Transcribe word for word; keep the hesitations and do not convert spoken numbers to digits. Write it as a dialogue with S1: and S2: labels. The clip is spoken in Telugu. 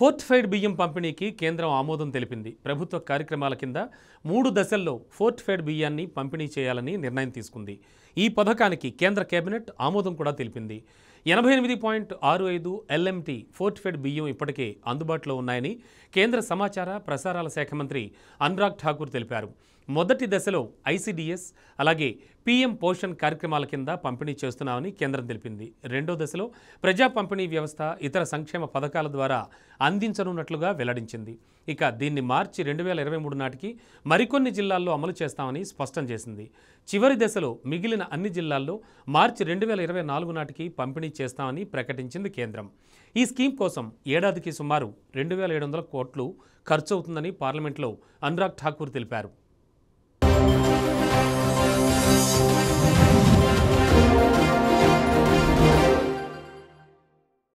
S1: ఫోర్టిఫైడ్ బియ్యం పంపిణీకి కేంద్రం ఆమోదం తెలిపింది. ప్రభుత్వ కార్యక్రమాల కింద మూడు దశల్లో ఫోర్టిఫైడ్ బియ్యాన్ని పంపిణీ చేయాలని నిర్ణయం తీసుకుంది. ఈ పథకానికి కేంద్ర కేబినెట్ ఆమోదం కూడా తెలిపింది. ఎనభై ఎనిమిది పాయింట్ ఆరు ఐదు ఎల్ఎంటీ ఫోర్టిఫైడ్ బియ్యం ఇప్పటికే అందుబాటులో ఉన్నాయని కేంద్ర సమాచార ప్రసారాల శాఖ మంత్రి అనురాగ్ ఠాకూర్ తెలిపారు. మొదటి దశలో ఐసీడీఎస్ అలాగే పీఎం పోషణ్ కార్యక్రమాల కింద పంపిణీ చేస్తున్నామని కేంద్రం తెలిపింది. రెండో దశలో ప్రజా పంపిణీ వ్యవస్థ ఇతర సంక్షేమ పథకాల ద్వారా అందించనున్నట్లుగా వెల్లడించింది. ఇక దీన్ని మార్చి రెండు వేల ఇరవై మూడు నాటికి మరికొన్ని జిల్లాల్లో అమలు చేస్తామని స్పష్టం చేసింది. చివరి దశలో మిగిలిన అన్ని జిల్లాల్లో మార్చి రెండు వేల ఇరవై నాలుగు నాటికి పంపిణీ చేస్తామని ప్రకటించింది కేంద్రం. ఈ స్కీమ్ కోసం ఏడాదికి సుమారు రెండు వేల ఏడు వందల కోట్లు ఖర్చు అవుతుందని పార్లమెంట్లో అనురాగ్ ఠాకూర్ తెలిపారు.